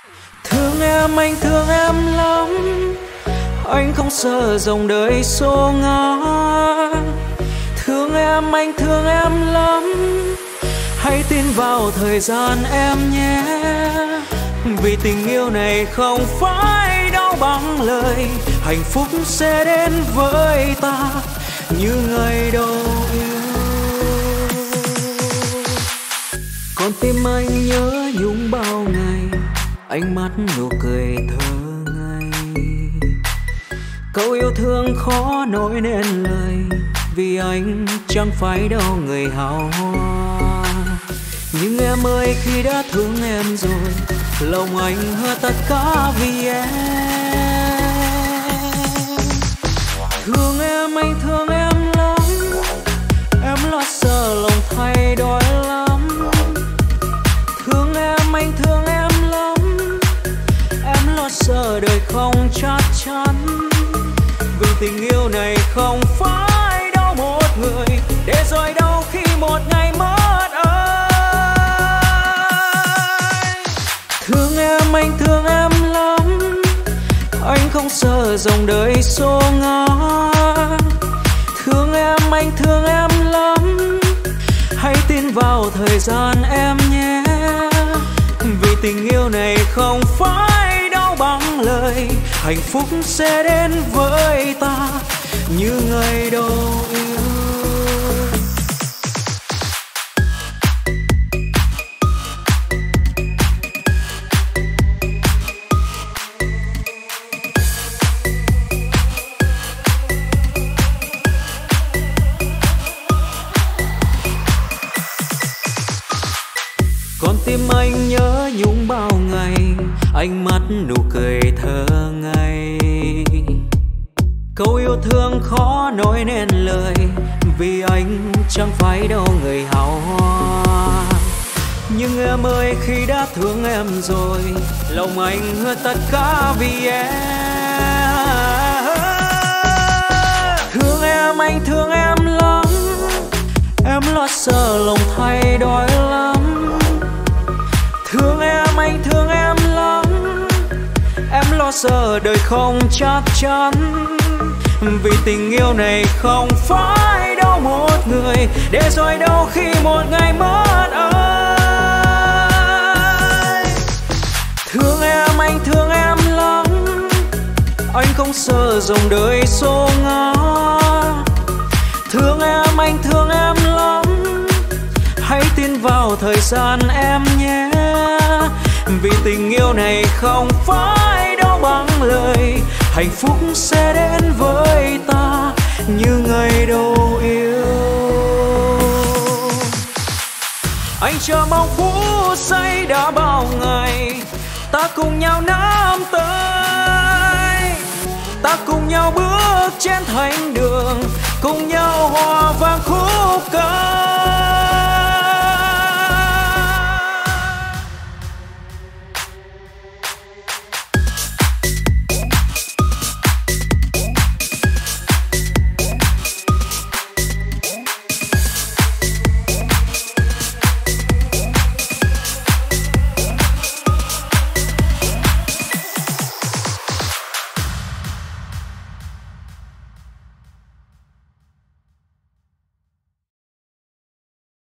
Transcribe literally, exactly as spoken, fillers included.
Thương em anh thương em lắm, anh không sợ dòng đời xô ngã. Thương em anh thương em lắm, hãy tin vào thời gian em nhé. Vì tình yêu này không phải đâu bằng lời, hạnh phúc sẽ đến với ta như ngày đầu yêu. Con tim anh nhớ nhung bao ngày, ánh mắt nụ cười thơ ngây. Câu yêu thương khó nói nên lời, vì anh chẳng phải đâu người hào hoa. Nhưng em ơi khi đã thương em rồi, lòng anh hứa tất cả vì em. Thương em anh thương em lắm, em lo sợ lòng thay đổi lắm. Thương em anh thương em lắm, em lo sợ đời không chắc chắn. Vì tình yêu này không phải đâu một người, để rồi đâu khi một ngày mất anh. Thương em anh thương em lắm, anh không sợ dòng đời xô ngã. Thương em anh thương em lắm, hãy tin vào thời gian em nhé. Vì tình yêu này không phải đâu bằng lời, hạnh phúc sẽ đến với ta như ngày đầu yêu. Con tim anh nhớ nhung bao ngày, ánh mắt nụ cười thơ ngây. Câu yêu thương khó nói nên lời, vì anh chẳng phải đâu người hào hoa. Nhưng em ơi khi đã thương em rồi, lòng anh hứa tất cả vì em. Thương em anh thương em lắm, em lo sợ lòng thay đổi lắm. Thương em anh thương em lắm, em lo sợ đời không chắc chắn. Vì tình yêu này không phải đâu một người, để rồi đâu khi một ngày mất anh. Thương em anh thương em lắm, anh không sợ dòng đời xô ngã. Thương em anh thương em lắm, hãy tin vào thời gian em nhé. Vì tình yêu này không phải đâu bằng lời, hạnh phúc sẽ đến với ta như ngày đầu yêu. Anh chờ mong phút giây đã bao ngày, ta cùng nhau nắm tay, ta cùng nhau bước trên thánh đường, cùng nhau hòa vang khúc ca.